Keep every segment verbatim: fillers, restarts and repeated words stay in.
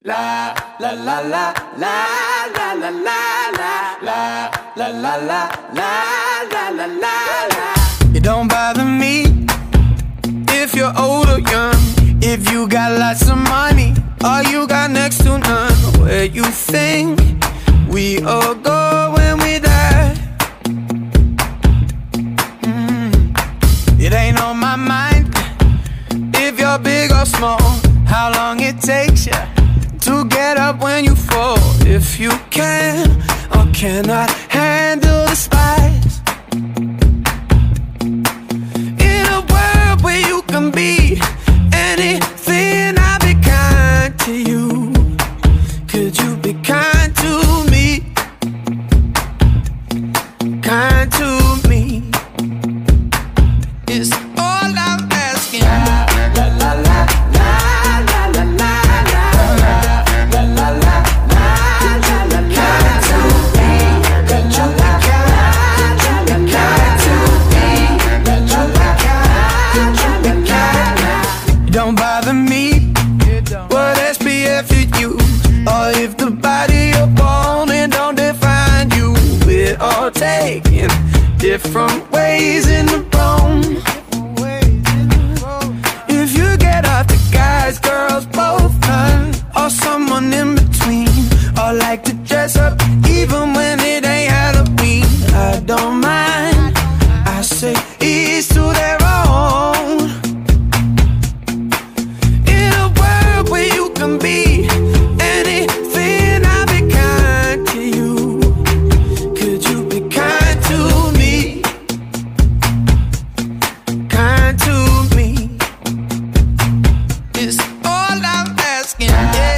La la la la la la la la la la la la la la la la la. It don't bother me if you're old or young, if you got lots of money or you got next to none. Where you think we all go when we die? Mm. It ain't on my mind if you're big or small, how long it takes you to get up when you fall. If you can or cannot handle the spice, in a world where you can be anything, I'll be kind to you. Could you be kind to me? Kind to me is all I'm asking. La la la la la la la la la la la. Don't bother me what S P F you use, or if the body you're born in don't define you. We're all taking different ways in the room. If you get off the guys, girls, both none, or someone in between, or like to dress up even when it ain't Halloween, I don't mind. I say each to their own. In a world where you can be anything, I'll be kind to you. Could you be kind to me? Kind to me is all I'm asking. Yeah.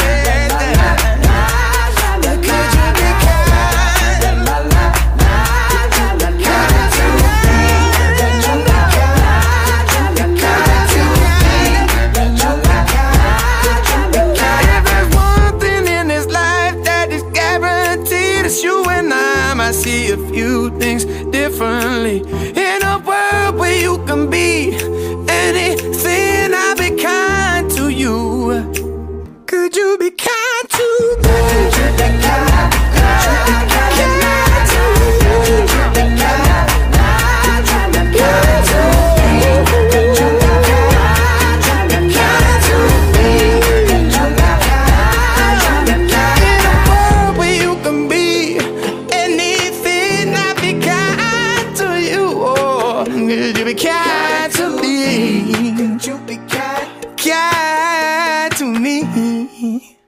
I see a few things differently. In a world where you can be anything, I'll be kind to you. Could you be kind to me? Could you be kind, kind, kind to me? Could you be kind, kind, kind to me? Could you be kind, kind to me? Could you be kind, kind to me? In a world where you can be could you be kind to me? Could you be kind, kind to me?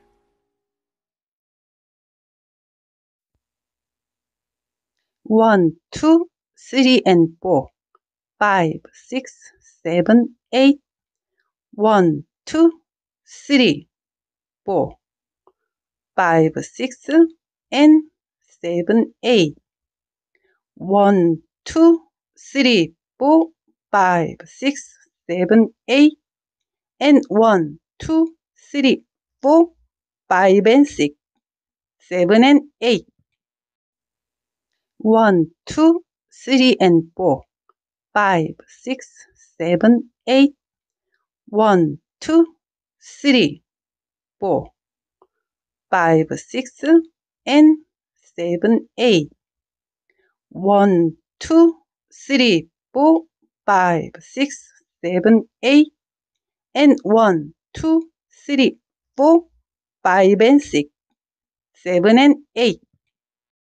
One, two, three, and four. Five, six, seven, eight. One, two, three, four. Five, six, and seven, eight. One, two, three, four, five, six, seven, eight, and one, two, three, four, five, and six, seven, and eight. One, two, three, and four, five, six, seven, eight. One, two, three, four, five, six, and seven, eight. One, two, three, four, five, six, seven, eight, and one, two, three, four, five, and six, seven, and eight.